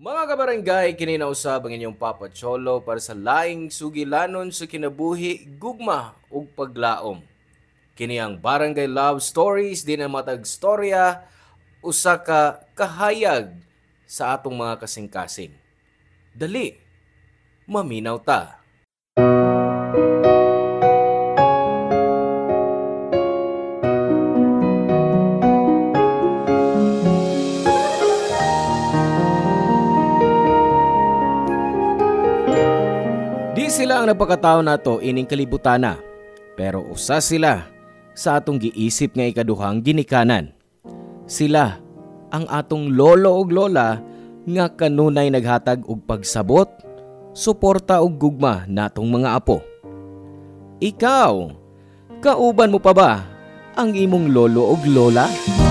Mga kabarangay, kininausab ang inyong Papa Cholo para sa laing sugilanon sa kinabuhi, gugma ug paglaom. Kini ang Barangay Love Stories, di na matag storya, usa ka kahayag sa atong mga kasing-kasing. Dali, maminaw ta. Di sila ang nagpakatao nato ining kalibutana, pero usa sila sa atong giisip nga ikaduhang ginikanan. Sila ang atong lolo ug lola nga kanunay naghatag og pagsabot, suporta ug gugma natong mga apo. Ikaw, kauban mo pa ba ang imong lolo ug lola?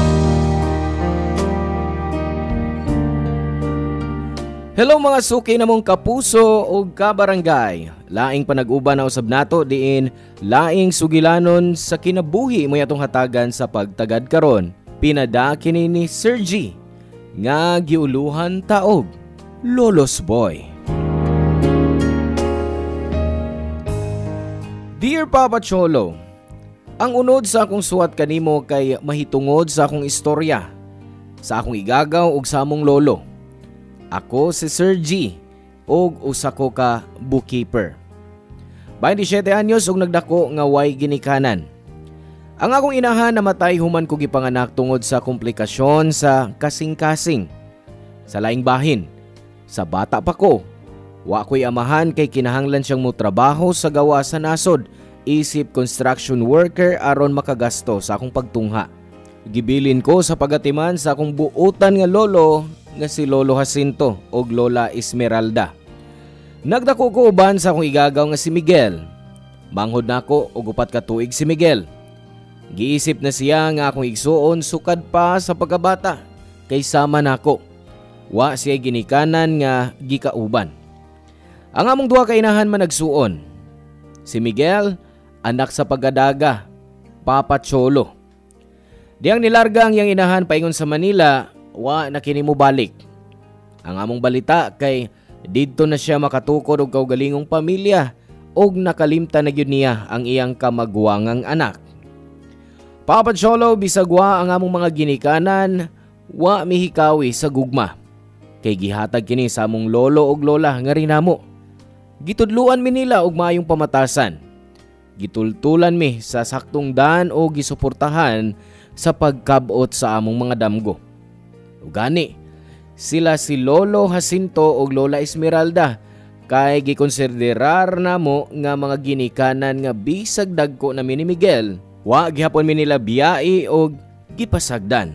Hello mga suki namong kapuso o kabarangay. Laing panag-uban na usab nato diin laing sugilanon sa kinabuhi mo atong hatagan sa pagtagad karon. Pinada kini ni Sir G nga giuluhan taog Lolos Boy. Dear Papa Cholo, ang unod sa akong suwat kanimo kay mahitungod sa akong istorya sa akong igagaw ug sa among lolo. Ako si Sir G ug usa ko ka bookkeeper. 27 anyos ug nagdako nga way ginikanan. Ang akong inahan namatay human ko gipanganak tungod sa komplikasyon sa kasing-kasing. Sa laing bahin, sa bata pa ko, wa ko'y amahan kay kinahanglan siyang motrabaho sa gawa sa nasod, isip construction worker aron makagasto sa akong pagtungha. Gibilin ko sa pagatiman sa akong buotan nga lolo nga si Lolo Jacinto o Lola Esmeralda. Nagdako ko uban sa akong igagaw nga si Miguel. Manghod nako og upat ka tuig si Miguel. Giisip na siya nga akong igsuon sukad pa sa pagkabata kay sama nako. Wa siya ginikanan nga gikauban. Ang among duha ka inahan man nagsuon. Si Miguel anak sa pagadaga, Papa Cholo. Diyang nilarga ang iyang inahan paingon sa Manila, wa na kini mo balik. Ang among balita kay didto na siya makatukod og kaugalingong pamilya og nakalimtan na gyud niya ang iyang kamagwangang anak. Papa Cholo, bisag wa ang among mga ginikanan, wa mihikawi sa gugma. Kay gihatag kini sa among lolo ug lola nga rinamo. Gitudluan mi nila og maayong pamatasan. Gitultulan mi sa saktong daan o gisuportahan sa pagkabot sa among mga damgo. Ugani, sila si Lolo Jacinto o Lola Esmeralda kay gikonsiderar namo nga mga ginikanan nga bisag dagko na ni Miguel, wa gihapon mi nila biyai o gipasagdan.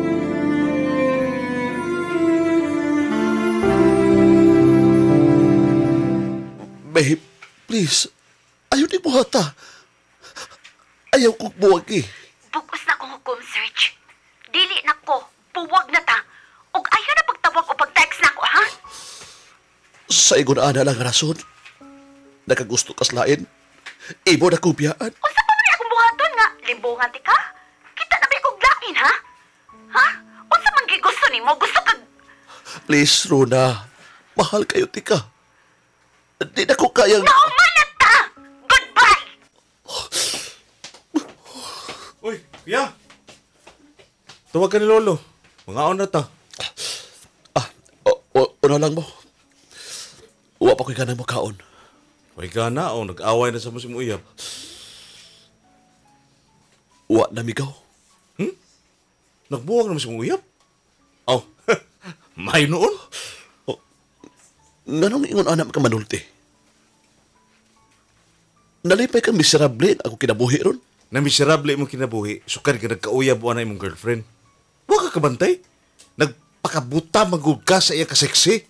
Babe, please, ayaw di buhata. Ayaw kong buwag eh. Bukos na kong hukom, Serge. Dili na ko. Puwag na ta. Og ayaw na pagtawag o pag-text na ko, ha? Sa igunaan na lang rason. Nakagusto kas lain. Ibo na kubiyaan. Unsa pa man akong buhaton nga? Limbungan ti ka? Kita na ba kong lain, ha? Ha? Unsa man gigusto ni mo? Gusto kag... Please, Rona. Mahal kayo, tika. Di na ko kayang... Naumanat ta! Goodbye! Uy, Pia! Tawag ka ni Lolo. Mga na ta. Una lang mo. Uwa pa ko'y ganang mo kaon. Uy ka na, nag-away na sa musim uyab. Uwa na migaw. Nagbuwag na musim uyab? Oh, may noon? Nganong ingon anak ka manulti? Nalipay kang miserable ako kinabuhi ron. Na miserable mong kinabuhi, sukad ka nagkauyab o na imong girlfriend. Huwag ka kabantay. Nagpakabuta magug ka sa iya kaseksi.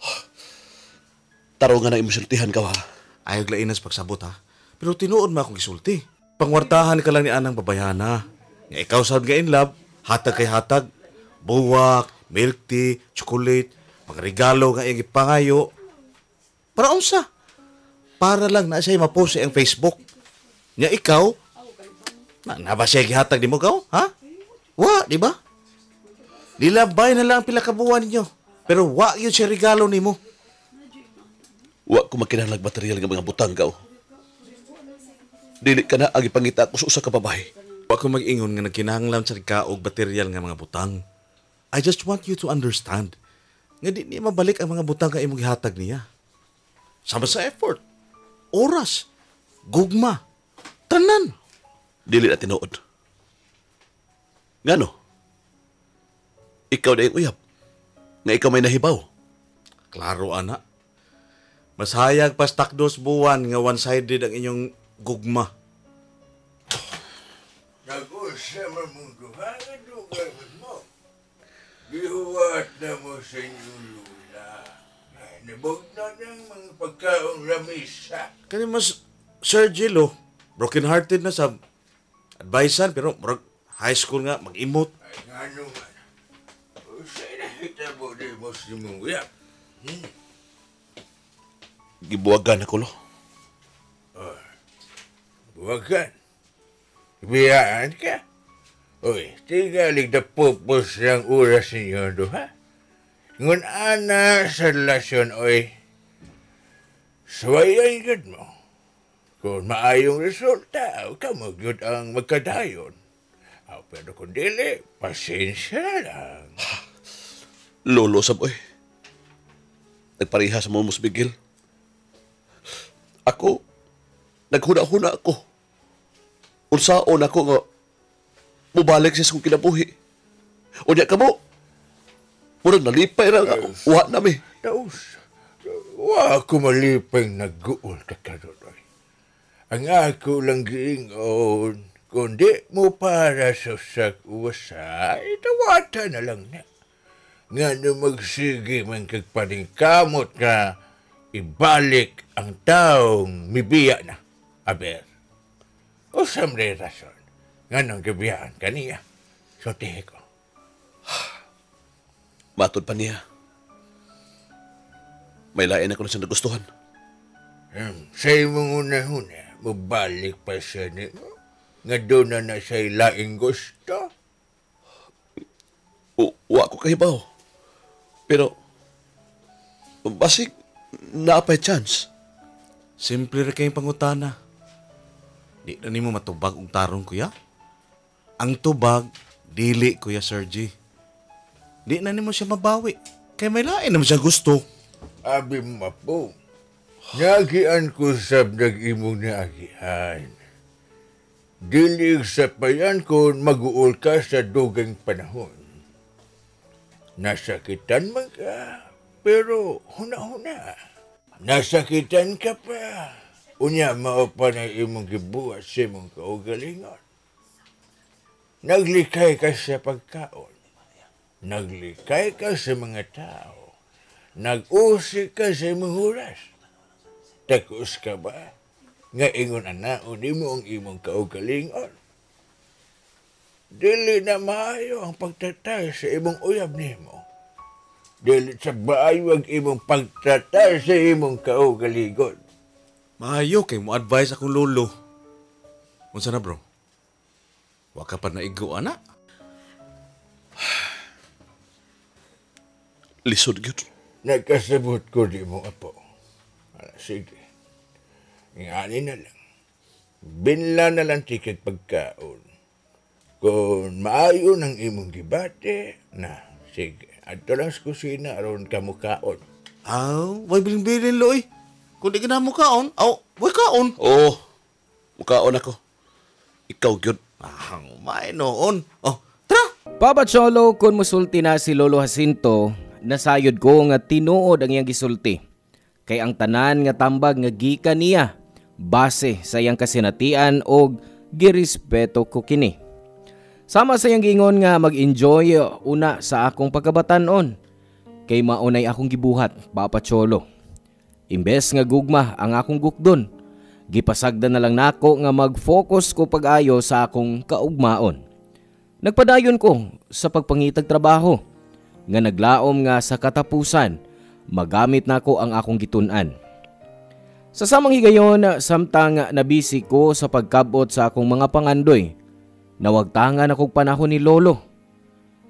Taro nga na imusultihan ka, ha? Ayaw glainas pagsabot, ha? Pero tinuod mo akong gisulti. Pangwartahan ka lang ni anang babayana. Nga ikaw sad nga in love, hatag kay hatag. Buwak, milk tea, chocolate, mga regalo nga iyang ipangayo. Para unsa? Para lang na siya mapost sa iyang Facebook. Nga ikaw, na ba siya gihatag di mo gaw, ha? Wa, di ba? Nilabay na lang pila kabuwan ninyo. Pero wa yun siya regalo nimo. Wa ko makinahanglang material nga mga butang ka. Dili ka na ang ipangita ko sa usa ka babae. Wa ko mag-ingon nga nagkinahanglan sa kaog material nga mga butang. I just want you to understand nga di niya mabalik ang mga butang nga imong gihatag niya. Sama sa effort, oras, gugma, tanan. Dili na tinuod. Ngano? Ikaw na yung uyab. Nga ikaw may nahibaw. Klaro, ana. Mas hayag pas takdos buwan nga one-sided ang inyong gugma. Nag-usa man mong duha nga dugay mo. Gihuwat na mo sa inyong lula. Nabog na ng mga pagkaong lamisa. Kani mas Sir Jill, broken-hearted na sa advisean, pero high school nga, mag-imot. Ay nga naman. Usay na kita mo di mo si mong uyap. Gibuwagan ako, lo. Buwagan. Biyaan ka. Uy, tigalig na pupos ng oras ninyo duha. Ngun ana sa relasyon, oy. Suwayan gud mo. Kung maayong resulta, kamugyod ang magkadayon. Pero kung dili, pasensya lang. Lolo sab, oy. Nagpareha sa mga musbigil. Ako, naghuna-huna ako. Unsaon ako nga mubalik siya sa kong kinabuhi. O niya ka mo, murag nalipay na nga, uha nami. Taus, wa ako malipay nag-guol ka karoon. Ang ako lang giingon, kundi mo para sa uwasa, itawata na lang na. Nga na magsige man kagpaningkamot nga ibalik ang taong mibiya na. Aber, o samre rason, nga nang gabiyaan kaniya. So, tihe ko. Matod pa niya. May lain ako na siya nagustuhan. Sa imong una-una, mabalik pa siya ni nga doon na siya laing gusto. Wa ko kahibaw. Pero, basig, naapay chance. Simple ra kayong pangutana. Di na nimo matubag og tarong, kuya. Ang tubag, dili, kuya Sergi. Di na nimo siya mabawi. Kaya may lain naman siya gusto. Abi mo po, nagian ko sab nag-imong naagian. Dilig sa payan kung mag-uol ka sa dugang panahon. Nasakitan man ka, pero huna-huna. Nasakitan ka pa. Unya mao pa na imong gibuhat sa imong kaugalingon. Naglikay ka sa pagkaon. Naglikay ka sa mga tao. Nag-usik ka sa imong oras. Takos ka ba? Nga ingon anaon mo ang imong kaugalingon. Dili na maayo ang pagtatay sa imong uyab nimo. Dili sa baayo ang imong pagtatay sa imong kaugalingon. Maayo kay mo advise akong lolo. Unsa na, bro? Wa ka pa naigo, ana? Lisod gyud. Nagkasabot ko di mo, apo. Sige. Ngani na lang. Binla na lang tikit pagkaon. Kung maayo ng imong gibate, na, sige. Adto lang sa kusina aron ka mukaon. Way biling-bilin, loy. Kung di ka na mo kaon, way kaon. Oo, mukaon ako. Ikaw gyud. May noon. Tara! Papa Cholo, kung musulti na si Lolo Jacinto, nasayod ko nga tinuod ang iyang gisulti. Kay ang tanan nga tambag nga gikan niya, base sa iyang kasinatian o girespeto ko kini. Sama sa iyang gingon nga mag-enjoy una sa akong pagkabatanon. Kay maunay akong gibuhat, Papa Cholo. Imbes nga gugma ang akong gukdon, gipasagdan na lang nako nga mag-focus ko pag-ayo sa akong kaugmaon. Nagpadayon ko sa pagpangitag trabaho, nga naglaom nga sa katapusan, magamit nako ang akong gitun-an. Sa samang higayon, samtang nabisi ko sa pagkabot sa akong mga pangandoy, nawagtangan akong panahon ni Lolo.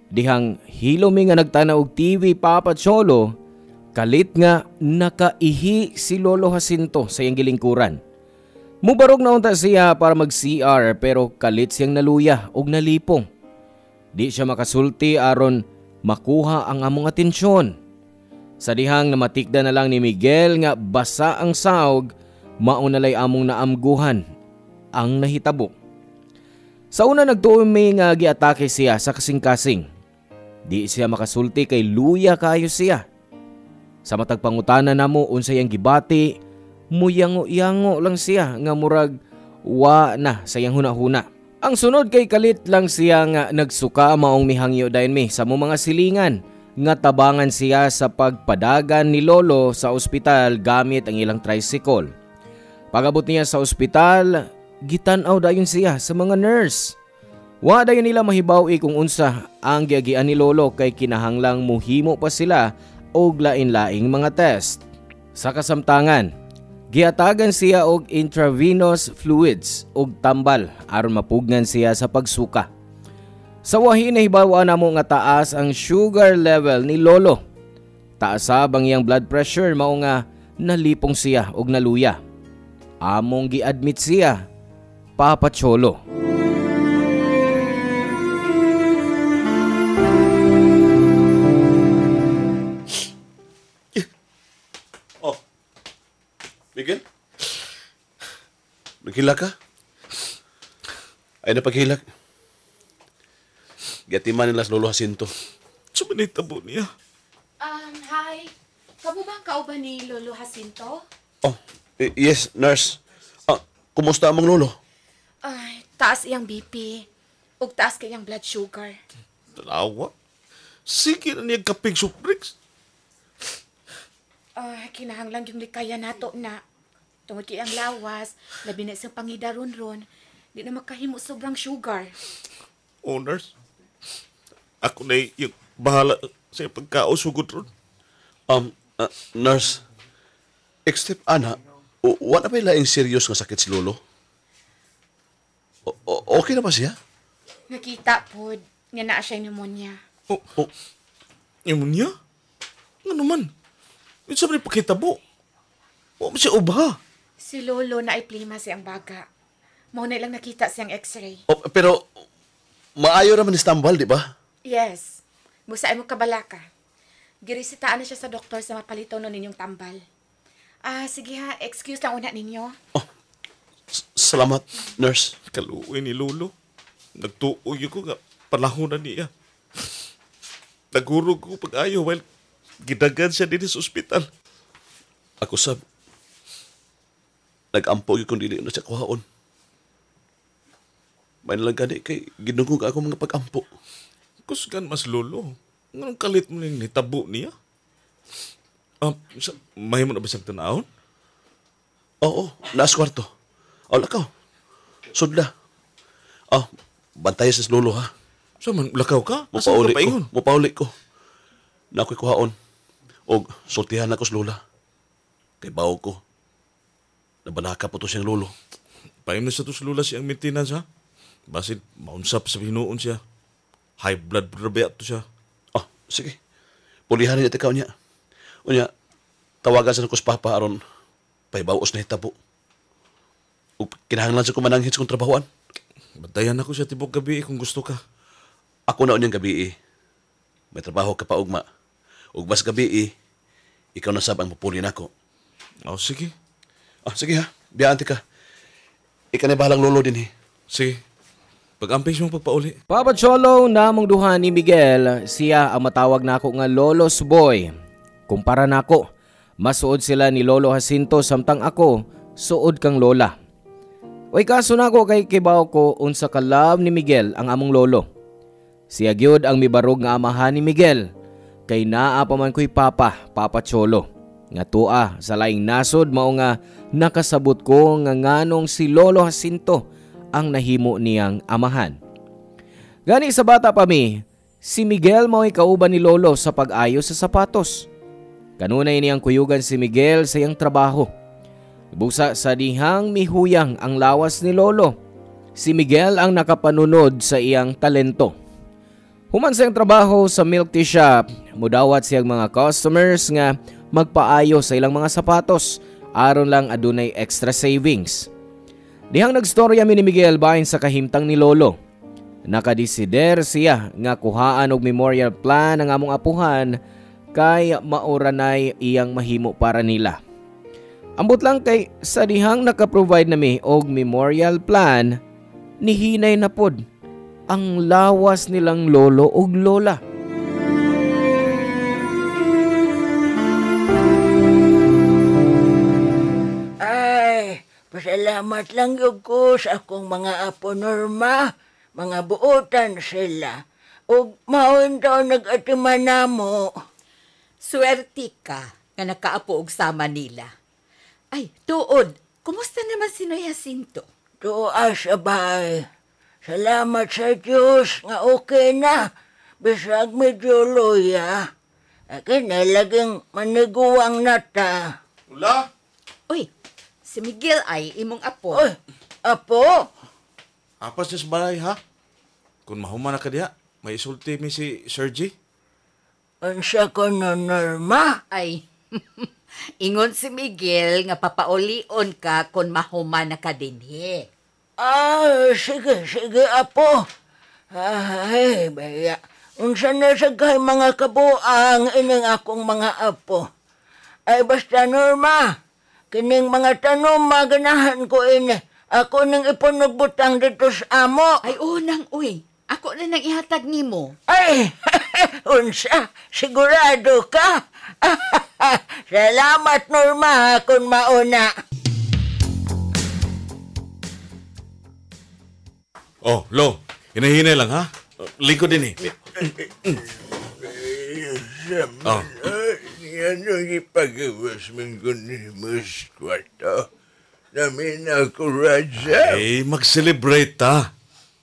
Dihang hilomi nga nagtanaw og TV Papa Cholo, kalit nga nakaihi si Lolo Jacinto sa iyang gilingkuran. Mubarog na unta siya para mag-CR pero kalit siyang naluya og nalipong. Di siya makasulti aron makuha ang among atensyon. Sa dihang namatikda na lang ni Miguel nga basa ang sawg, maunalay among naamguhan ang nahitabo. Sa una nagtuoy may nga giatake siya sa kasing-kasing. Di siya makasulti kay luya kayo siya. Sa matag pangutana namo unsay ang gibati, muyango-yango lang siya nga murag wa na sa iyang hunahuna. Ang sunod kay kalit lang siya nga nagsuka maong mihangyo dayon mi sa mga silingan nga tabangan siya sa pagpadagan ni Lolo sa ospital gamit ang ilang tricycle. Pagabot niya sa ospital, gitan-aw dayon siya sa mga nurse. Wa dayon nila mahibaw kung unsa ang giagian ni Lolo kay kinahanglang muhimo pa sila og lain-laing mga test. Sa kasamtangan, giatagan siya og intravenous fluids og tambal aron mapugnan siya sa pagsuka. Sa wahi nahibaw namo nga taas ang sugar level ni Lolo. Taas ang iyang blood pressure mao nga nalipong siya og naluya. Among gi-admit siya, Papa Cholo. Miguel? Naghila ka? Ay napaghilak. Gatiman nila sa Lolo Jacinto. Sumanitabo niya. Hi. Kamu ba ang kauban ni Lolo Jacinto? Oh, yes, nurse. Kumusta among lolo? Ay, taas iyang BP. Ug taas kayang blood sugar. Dalawa? Sige na niya kapig suprix. Kinahanglang yung likaya nato na. Tungod kay ang lawas, labi na isang pangidaron-ron, di na makahimo sobrang sugar. Nurse, ako na yung bahala sa pagkausugod ron. Nurse, except ana, wala ba laing serious nga sakit si Lolo? Okay na ba siya? Nakita po, nga naa siya pneumonia. Pneumonia? Ano man? Yung sabi ni pakitabo. O siya uba. Si Lolo na ay plima siyang baga. Mau na lang nakita siyang x-ray. Pero, maayo naman ni Stambal, di ba? Yes. Musay mo kabalaka. Girisitaan na siya sa doktor sa mapalito nun ninyong tambal. Sige ha, excuse lang una ninyo. Salamat, nurse. Kaluoy ni Lolo. Nagtuoy ko nga palahunan niya. Nagurog ko pag-ayo while gidagan siya din sa ospital. Ako sab, nag-ampo yung kung dili na siya kuhaon. May nalang gani kay ginugog ako mga pag-ampo. Kusgan mas Lolo. Anong kalit mo yung nitabo niya? Mahi mo na ba siyang tanahon? Oo, naas kwarto. Lakaw. Sudla. Bantay sa Lolo ha. So man, lakaw ka? Asan ka paingon? Mupauli ko. Na ako'y kuhaon. O sultihan ako sa Lola. Kay bawo ko. Nabalaka po to siyang Lolo. Paim na sa to sa Lola siyang maintenance ha? Basit, maunsap sa hinuon siya. High blood pressure to siya. Sige. Pulihan niya tikaw niya. Unya, tawagan sa nakos papa aron paibawas na hitabo. O kinahanglan sa kumananghit sa kong trabahoan. Bantayan ako siya tibok gabi kung gusto ka. Ako na unyang gabi May trabaho ka pa ugma. Ug bas gabi ikaw na sab ang mapuli nako. Sige. Sige ha. Biyaan ka. Ika na bahalang lolo din Sige. Pag-amping siya mong pagpauli. Papa Cholo namong duha ni Miguel, siya ang matawag nako nga Lolo's Boy. Kumpara nako, masuod sila ni Lolo Jacinto samtang ako, suod kang lola. Way kaso nako kay kibaw ko unsa ka love ni Miguel ang among lolo. Siya gyud ang mibarog nga amahan ni Miguel, kay naa pa man ko'y Papa Cholo. Nga tua sa laing nasod mao nga nakasabot ko nga nganong si Lolo Jacinto ang nahimo niyang amahan. Gani sa bata pa mi, si Miguel mao'y kauban ni Lolo sa pag-ayos sa sapatos. Kanunay niyang kuyugan si Miguel sa iyang trabaho. Busa sa dihang mihuyang ang lawas ni Lolo, si Miguel ang nakapanunod sa iyang talento. Human siyang trabaho sa milk tea shop, mudawat siyang mga customers nga magpaayo sa ilang mga sapatos aron lang adunay extra savings. Dihang nagstorya mi ni Miguel bahin sa kahimtang ni Lolo. Nakadesider siya nga kuhaan og memorial plan ang among apuhan kay mauranay iyang mahimo para nila. Ambot lang kay sa dihang naka-provide nami og memorial plan, nihinay na pod ang lawas nilang lolo ug lola. Ay, pasalamat lang yun ko sa akong mga apo Norma. Mga buotan sila. Ug maon daw nag-atiman namo. Swerte ka nga nakaapo og sama nila. Ay, tuod, kumusta naman si Noy Jacinto? Tuwa sa bay. Salamat sa Diyos nga okay na. Bisag medyo loya. Akin na laging maniguang nata. Ula? Uy, si Miguel ay imong apo. Oy, apo? Apas niya sa balay, ha? Kung mahuman na ka diha, may isulti mi si Sir G. Unsa ko na Norma? Ay, ingon si Miguel nga papaulion ka kung mahuman na ka dinhi. Sige, apo. Ay, baya. Unsa na sa kay mga kabuang ining akong mga apo. Ay, basta Norma, kining mga tanom maganahan ko ini. Ako nang ipunog butang dito sa amo. Ay, unang uy. Ako na nang ihatag nimo. Ay, unsa, sigurado ka? Salamat, Norma, kung mauna. Oh, Lo, hinahinay lang, ha? Lingkod din, eh. Sama yan ang ipagawas mong kunimus kwarto. Namin ako, Raja. Eh, mag-celebrate, ta.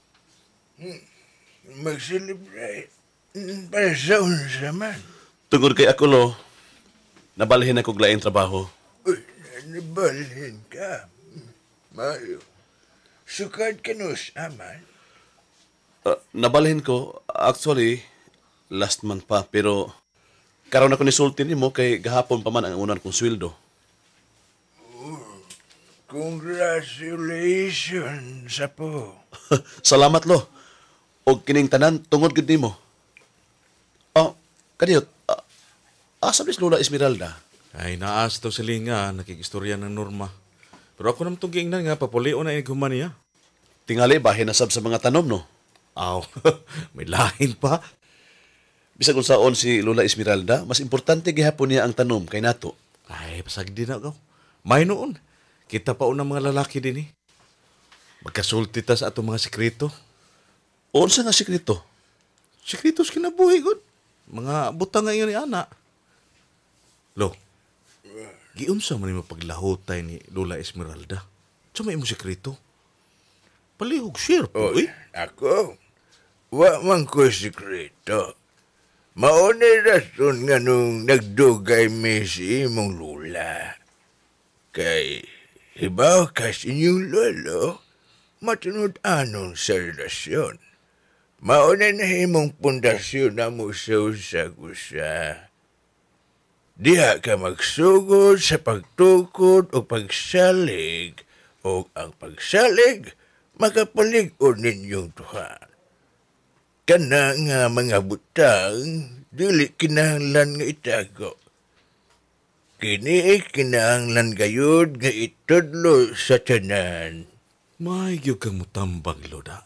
Mag-celebrate. Para sa unsa man. Tungod kay ako, Lo, nabalhin ako laing trabaho. Uy, nabalhin ka. Mayo. Sukad ka no sa aman. Nabalhin ko, actually, last month pa, pero karon ako nisulti nimo kay gahapon pa man ang unan kong sweldo. Congratulations, apo. Salamat, Lo. O kining tanan, tungod gud nimo. Kaniyot, asa bis Lola Esmeralda? Ay, naas to sila nga, nakikistorya ng Norma. Pero ako naman itong giingnan nga, papulion na iguman niya. Tingali, bahin nasab sa mga tanom, no? Aw, may lahin pa. Bisag unsaon si Lola Esmeralda, mas importante gihapon niya ang tanom kay nato. Ay, pasag din ako. May noon, kita pa unang mga lalaki din eh. Magkasulti ta sa atong mga sekreto. Unsa nga sekreto? Sekretos kinabuhi, good. Mga butang ngayon ni Ana. Lo, giunsa man mo paglahotay ni Lola Esmeralda? Sa may mo sekreto? Palihog share po, Oy, eh. ako, wa man ko sikreto. Maunay rason nga nung nagdugay mi si imong lula. Kay, hibaw ka sa inyong lolo, matunod anong sa relasyon. Maunay na himong pundasyon na mo sa usag-usa. Diha ka magsugod sa pagtukod o pagsalig o ang pagsalig makapalig-on ninyong tuhan. Kana nga mga butang, dili kinahanglan nga itago. Kini kinahanglan gayud nga itudlo sa tanan. May gyud kang mutambang, Loda.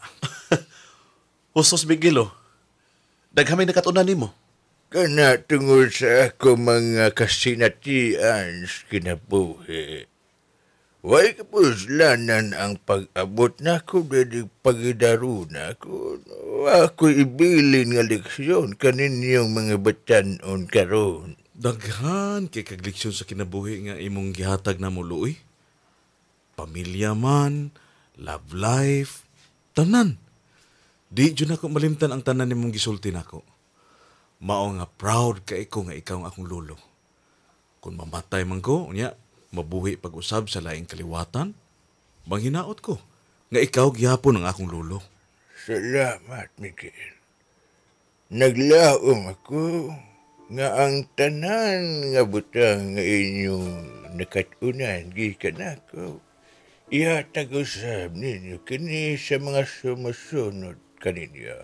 Husos bigilo. Daghamay nakatunan nimo. Kana tungod sa ako mga kasinatian sa kinabuhi. Way kapuslanan ang pag-abot na ko dahil pagidaruna ko. Ako ibilin nga leksyon kaninyong mga batanon karon. Daghan kay kagliksyon sa kinabuhi nga imong gihatag na mo, Luoy. Pamilya man, love life, tanan. Di dyan ako malimtan ang tanan nimong gisulti nako. Mao nga proud ka iko nga ikaw ang akong lolo. Kung mamatay man ko, unya, mabuhi pag-usab sa laing kaliwatan, manghinaot ko nga ikaw gihapon ang akong lolo. Salamat, Miguel. Naglaom ako nga ang tanan nga butang nga inyong nakatunan gikan ako. Ihatag usab ninyo kini sa mga sumusunod kaninyo.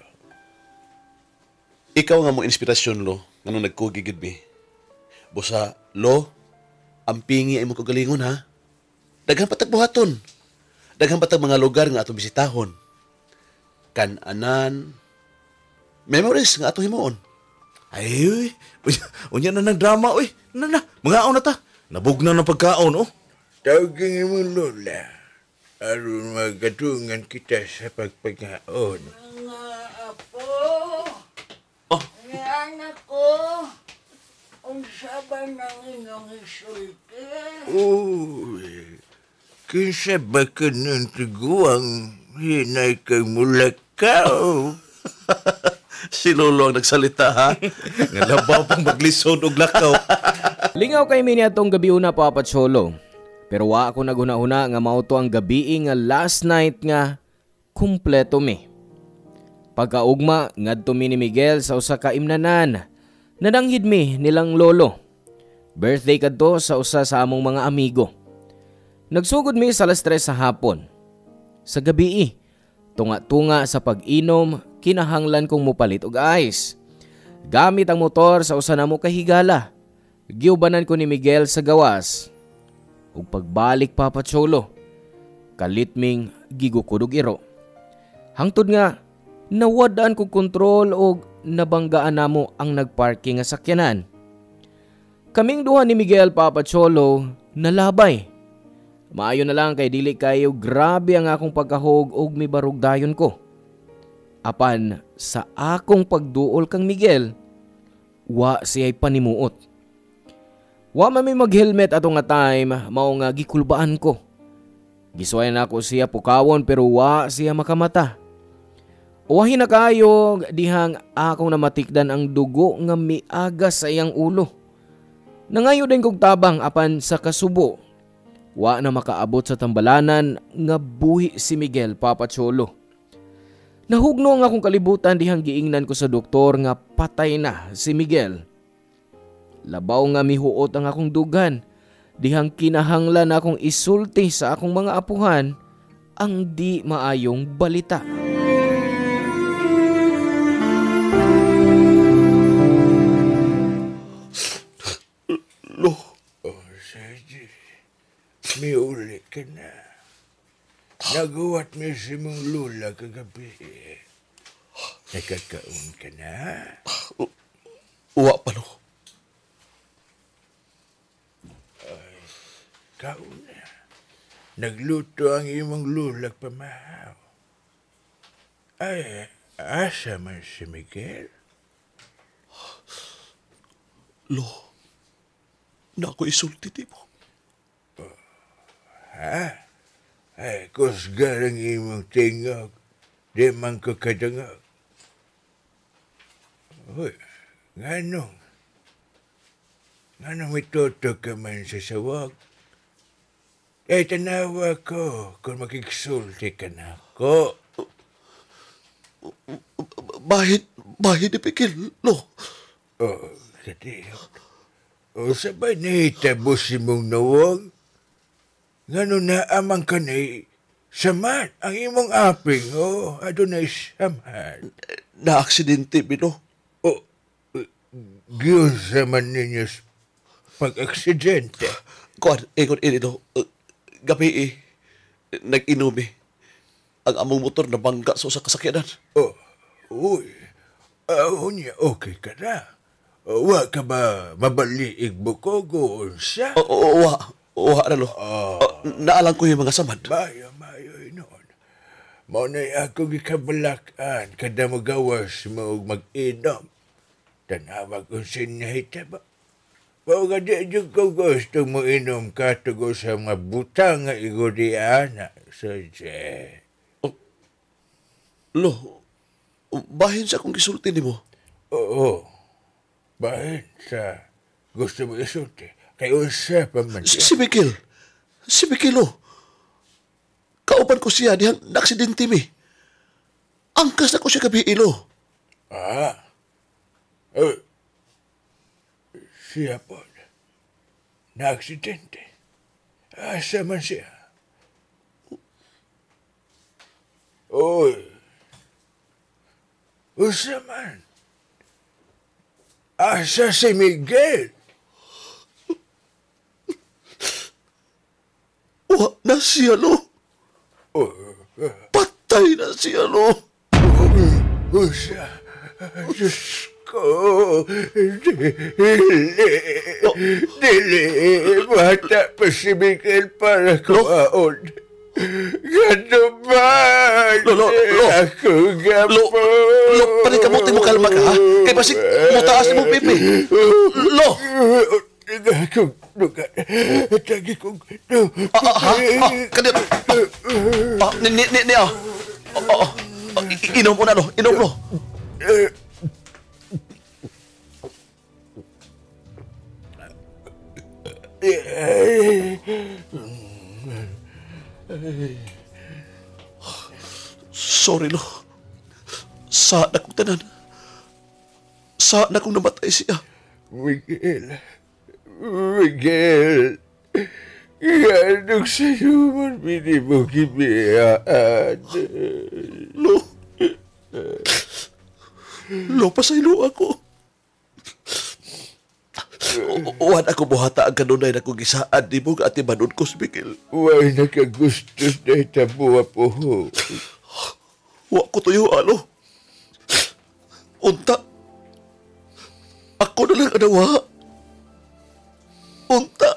Ikaw nga mong inspirasyon, Lo, nga nung nagkugigid mi. Busa, Lo, ang pingi ay mo kagalingon, ha? Daghang patag buhaton. Daghang patag mga lugar nga atong bisitahon. Kan-anan, memories nga atong himuon. Ay, uy. Unya na nagdrama, uy. Mga na ta. Nabugna ng pagkaon, oh. Tawagin mo, Lola. Aron magatungan kita sa pagpagkaon. Mga apo. Oh. Mga anak ko. Unsa ba nang inyong isulti? Uy, kinsa ba ka ng tiguang hinay kang mulakaw? Si Lolo ang nagsalita, ha? Nga labaw pang maglisod og lakaw. Lingaw kay mi niadtong gabi una Papa Cholo. Pero wa ako naguna-una nga mao to ang gabi nga last night nga kumpleto mi. Pagkaugma ngadto mi ni Miguel sa usa ka imnanan. Nadanghid mi nilang lolo. Birthday kadto sa usa sa among mga amigo. Nagsugod mi sa alas 3 sa hapon. Sa gabi, tunga-tunga sa pag-inom, kinahanglan kong mupalit og ice. Gamit ang motor sa usa namo ka higala. Giubanan ko ni Miguel sa gawas. Ug pagbalik Papa Cholo, kalitming gigukudog iro. Hangtod nga nawadaan ko kontrol og nabanggaan namo ang nagparking nga sakyanan. Kaming duha ni Miguel Papa Cholo nalabay. Maayo na lang kay dili kayo grabe ang akong pagkahog og mibarog dayon ko. Apan sa akong pagduol kang Miguel, wa siya'y panimuot. Wa man may mag-helmet atong nga time, mao nga gikulbaan ko. Gisuwayan ako siya pukawon pero wa siya makamata. Uwahin na kayo dihang akong namatikdan ang dugo nga miagas sa iyang ulo. Nangayo din kong tabang apan sa kasubo. Wa na makaabot sa tambalanan nga buhi si Miguel Papa Cholo. Nahugno ang akong kalibutan dihang giingnan ko sa doktor nga patay na si Miguel. Labaw nga mihuot ang akong dugan, dihang kinahanglan akong isulti sa akong mga apuhan ang di maayong balita. Lo, Sige, may uli ka na. Nagawa't may si mong lula kagabi. Nakakaon ka na? uwa pa, Lo. Kaon na. Nagluto ang imong lula pamahaw. Ay, asa man si Miguel? Lo, na ako isulti, di mo. Ay, kusgar ang imong tingog. Di man ko kadangog. Uy, nganong mituto ka man sa sawag? Tanawa ko kung makiksulti ka na ako. Bahid ni Pikil, Lo. Oh, katiyo. O sabay nahitabo si mong nawag? Ngano na amang ka na saman ang imong aping, adunay saman. Na-aksidente, Bino. O, giyon saman ninyo pag-aksidente. Kuan, ini, Lo. Gabi, nag-inumi. Ang among motor na bangga sa usa kasakyanan. Oh, uy, niya, okay ka na. Wa ka ba mabaliig bukog o unsa? Uwa na, Lo. Naalang ko yung mga samad. Mayo, noon. Mao na'y ako gikabalakan kada mo gawas mo mag-inom. Tanawag ko sinyahita ba? Pao ka di ko gusto mo inom katugo sa mga butang nga iguriana, Sir. Lo, bahin sa akong gisulti ni mo. Oo. Bahin sa gusto mo isulti. Kay unsa pa man siya. Si Miguel. Si Miguel, Lo. Kauban ko siya dihang naaksidente mi. Angkas na ko siya gabi, Lo. Siya po. Na-aksidente. Asa man siya? Oy. Usa man. Asa si Miguel? Wa na siya, lo. Patay na siya, lo. Usa. Diyos ko. Dili. Bata pa si Miguel para kumaon. Ganuman. Lo. Ako gapo. Lo, panikamuti mo kalma ka, ha? Kaya basig mutaas mo pipi. Lo! Akong lugar. Tagi kong... Kanina. Inom mo na, lo. Inom, lo. Sorry, lo. Saan akong tanan. Saan akong namatay siya. Miguel. Ganong sa'yo man mo kibiyaan. Lo. Lo, pasaylo ako. Uwan ako buhata ang kanunay na kong isaan di mo ka ati manon ko si Miguel. Huwag nakagustos na itabuha po ho. Wa ko tuyo, alo. Unta. Ako na lang anawa. Unta.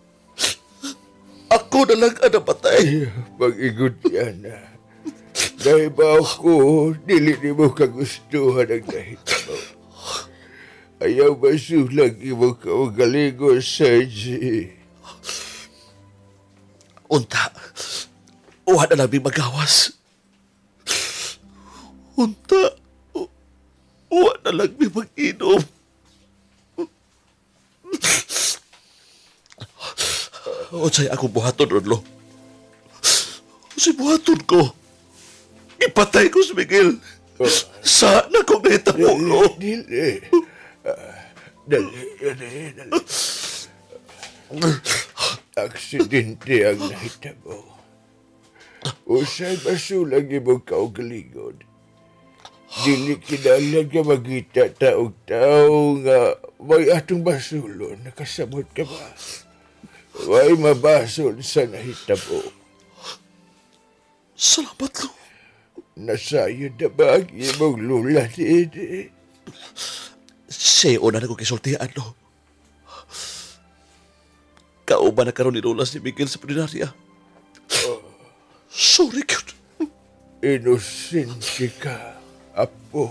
Ako na lang anabatay. Pag-igot yan na. Dahil ba ako, dili ni mo kagustuhan ang nahita mo. Ayaw masulag mo kaugalingo, Sergi. Unta. Uwa na namin magawas. Unta. Uwa na lang may mag-inom. Unsay akong buhaton, Rodlo. Unsay buhaton ko. Ipatay ko si Miguel. Saan akong nahitabo, lo? Dili. Dali. Aksidente ang nahitabo. Usay masulag mo kaugalingon. Dili kinahanglan ka magita taog-tao nga may atong basulon. Nakasabot ka ba? May mabasol sa nahitabo. Salamat, lo. Nasayo na ba ang imong lula, Dede? Siya una na ko kisultihan, lo. Kauban na karon ni Lola si Miguel sa prinarya. Sorry, cute. Inosente ka, Apo.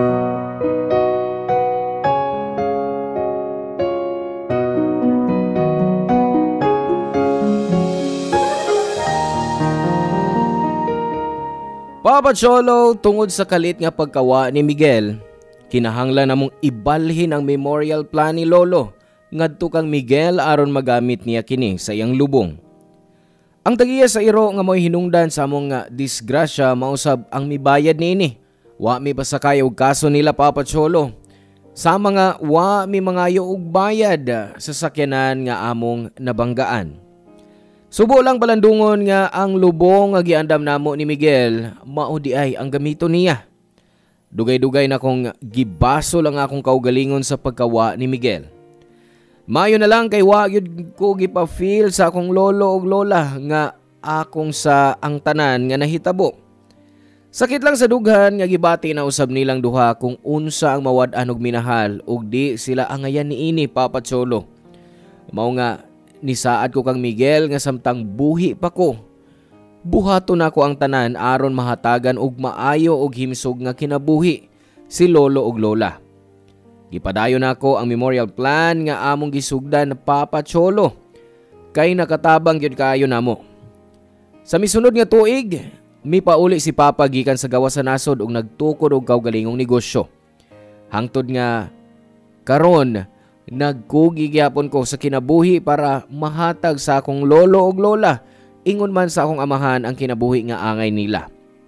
Papa Cholo, tungod sa kalit nga pagkawa ni Miguel, kinahanglan namong ibalhin ang memorial plan ni Lolo ngadto kang Miguel aron magamit niya kini sa iyang lubong. Ang tagiya sa iro nga mo'y hinungdan sa among nga disgrasya mausab ang mibayad niini. Wa mi pasakay og kaso nila, Papa Cholo. Sama nga wa mi mangayo og bayad sa sakyanan nga among nabanggaan. Subo lang balandungon nga ang lubong nga giandam namo ni Miguel mao di ay ang gamito niya. Dugay-dugay na kong gibaso lang akong kaugalingon sa pagkawa ni Miguel. Mayo na lang kay wa gyud ko gipa-feel sa akong lolo ug lola nga akong sa ang tanan nga nahitabo. Sakit lang sa dughan nga gibati na usab nilang duha kung unsa ang mawad-an og minahal ug di sila angayan niini, Papa Cholo. Mao nga nisaad ko kang Miguel nga samtang buhi pa ko. Buhaton ako ang tanan aron mahatagan og maayo og himsog nga kinabuhi si lolo ug lola. Gipadayon nako ang memorial plan nga among gisugdan, Papa Cholo. Kay nakatabang gyud kaayo namo. Sa misunod nga tuig, mipauli si Papa gikan sa gawas sa nasod ug nagtukod og kaugalingong negosyo. Hangtod nga karon nagkugi gyapon ko sa kinabuhi para mahatag sa akong lolo ug lola, ingon man sa akong amahan ang kinabuhi nga angay nila.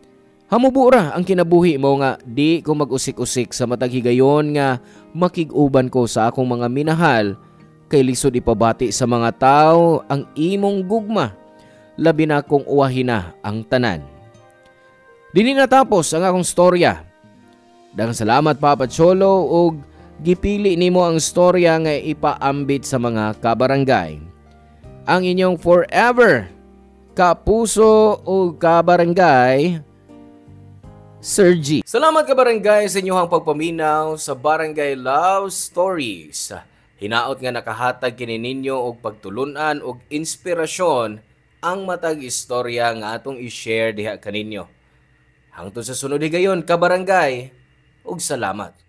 Hamubura ang kinabuhi mo nga di ko mag-usik-usik sa matag higayon nga makig-uban ko sa akong mga minahal kay lisod ipabati sa mga tao ang imong gugma. Labi na kong uwahin na ang tanan. Dini natapos ang akong storya. Daghang salamat Papa Cholo ug gipili nimo ang storya nga ipaambit sa mga kabarangay. Ang inyong forever kapuso o kabarangay, Sir G. Salamat kabarangay sa inyong pagpaminaw sa Barangay Love Stories. Hinaot nga nakahatag kini ninyo og pagtulunan og inspirasyon ang matag istorya nga atong i-share diha kaninyo. Hangtod sa sunod higayon kabarangay, ug salamat.